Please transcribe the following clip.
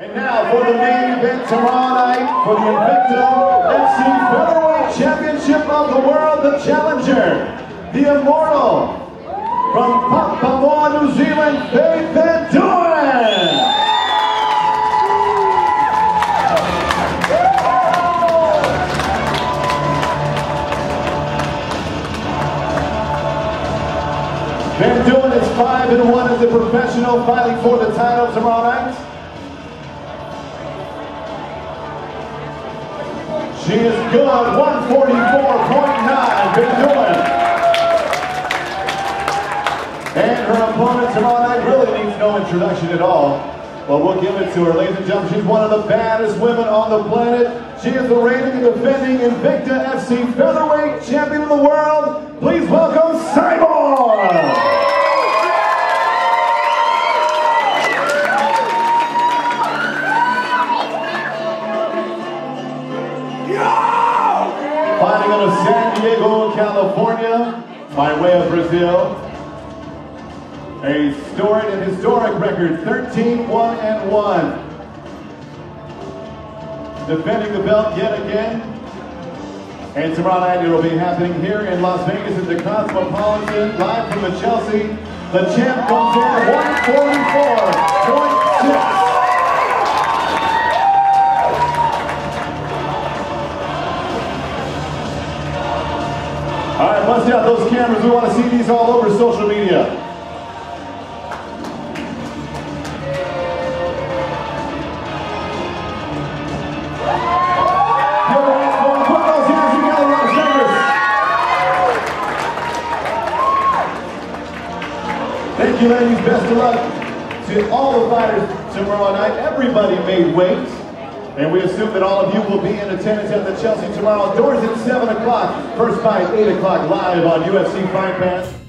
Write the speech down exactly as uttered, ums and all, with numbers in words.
And now for the main event tomorrow night for the Invicta F C Featherweight Championship of the World, the challenger, the immortal, from Papamoa, New Zealand, Faith Van Doorn. Van Doorn is five and one as a professional, fighting for the title tomorrow night. She is good, one forty-four point nine, Van Doorn. And her opponent tomorrow night really needs no introduction at all, but we'll give it to her. Ladies and gentlemen, she's one of the baddest women on the planet. She is the reigning and defending Invicta F C Featherweight Champion of the World. Please welcome Cyborg! Fighting out of San Diego, California, by way of Brazil. A storied and historic record, thirteen one and one. Defending the belt yet again. And tomorrow night it will be happening here in Las Vegas at the Cosmopolitan, live from the Chelsea. The champ comes in at one forty-four point six. All right, bust out those cameras. We want to see these all over social media. Give a hand for them. Put those hands together, Las Vegas. Thank you, ladies. Best of luck to all the fighters tomorrow night. Everybody made weight. And we assume that all of you will be in attendance at the Chelsea tomorrow. Doors at seven o'clock. First fight, eight o'clock, live on U F C Fight Pass.